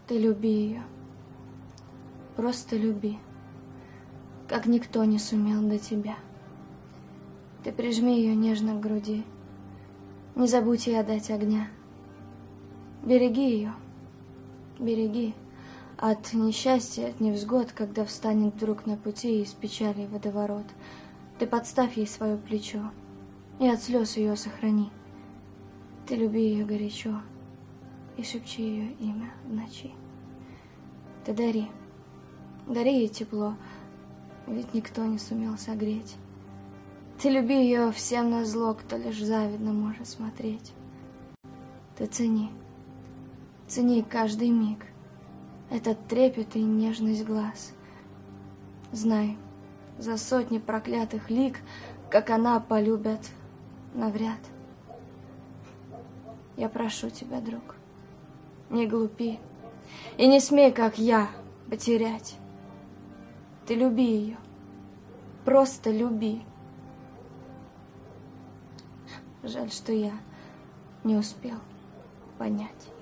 Ты люби ее, просто люби, как никто не сумел до тебя. Ты прижми ее нежно к груди, не забудь ей отдать огня. Береги ее, береги от несчастья, от невзгод, когда встанет вдруг на пути из печали водоворот. Ты подставь ей свое плечо и от слез ее сохрани. Ты люби ее горячо и шепчи ее имя в ночи. Ты дари ей тепло, ведь никто не сумел согреть. Ты люби ее всем назло, кто лишь завидно может смотреть. Ты цени каждый миг, этот трепет и нежность глаз. Знай, за сотни проклятых лик, как она, полюбят навряд. Я прошу тебя, друг, не глупи и не смей, как я, потерять. Ты люби ее, просто люби. Жаль, что я не успел понять.